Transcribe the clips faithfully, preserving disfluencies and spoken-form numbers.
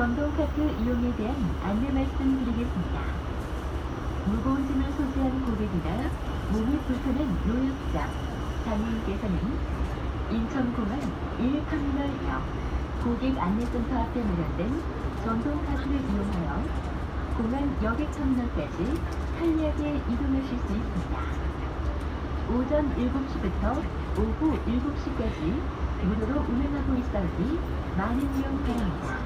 전동카트 이용에 대한 안내 말씀드리겠습니다. 무거운 짐을 소지한 고객이나 몸이 불편한 노약자, 장애인께서는 인천공항 일 터미널역 고객 안내센터 앞에 마련된 전동카트를 이용하여 공항 여객터미널까지 편리하게 이동하실 수 있습니다. 오전 일곱 시부터 오후 일곱 시까지 무료로 운행하고 있사오니 많은 이용 바랍니다.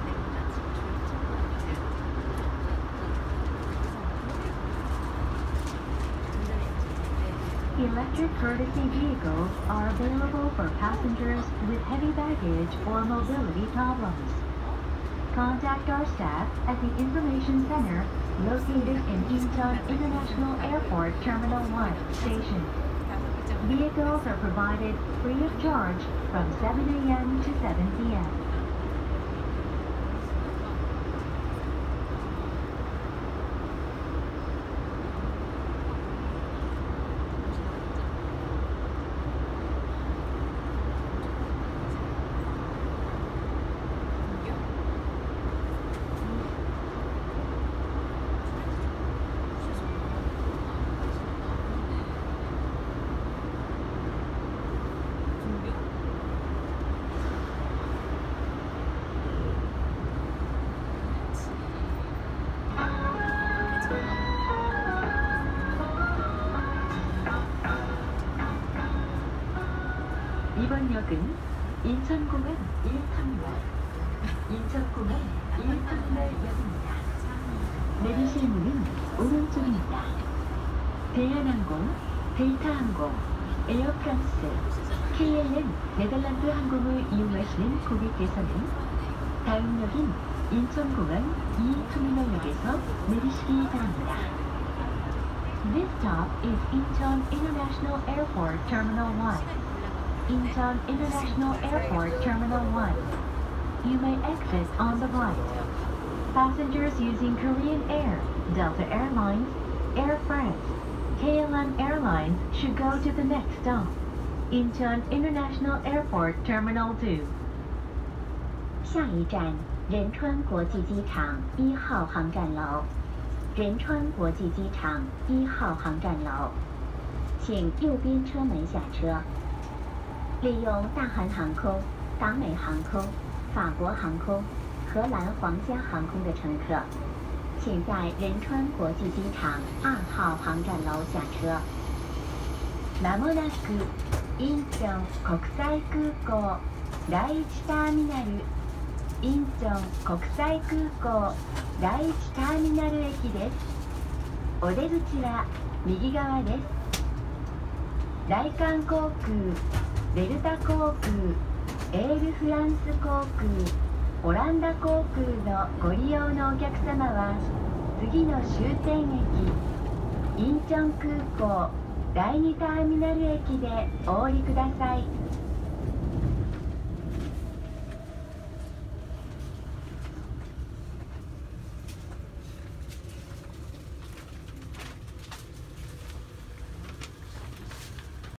Electric courtesy vehicles are available for passengers with heavy baggage or mobility problems. Contact our staff at the Information Center located in Incheon International Airport Terminal one station. Vehicles are provided free of charge from seven A M to seven P M 이번 역은 인천공항 일 터미널, 인천공항 일 터미널 역입니다. 내리실 문은 오른쪽입니다. 대한항공, 델타항공, 에어프랑스, 케이엘엠 네덜란드 항공을 이용하시는 고객께서는 다음 역인 인천공항 이 터미널역에서 내리시기 바랍니다. This stop is Incheon International Airport Terminal one. Incheon International Airport Terminal one. You may exit on the right. Passengers using Korean Air, Delta Airlines, Air France, K L M Airlines should go to the next stop. Incheon International Airport Terminal two. 下一站仁川国际机场一号航站楼。仁川国际机场一号航站楼，请右边车门下车。利用大韩航空、达美航空、法国航空、荷兰皇家航空的乘客，请在仁川国际机场二号航站楼下车。 まもなくインチョン国際空港第一ターミナル、インチョン国際空港第一ターミナル駅です。お出口は右側です。大韓航空、デルタ航空、エールフランス航空、オランダ航空のご利用のお客様は次の終点駅インチョン空港第二ターミナル駅でお降りください。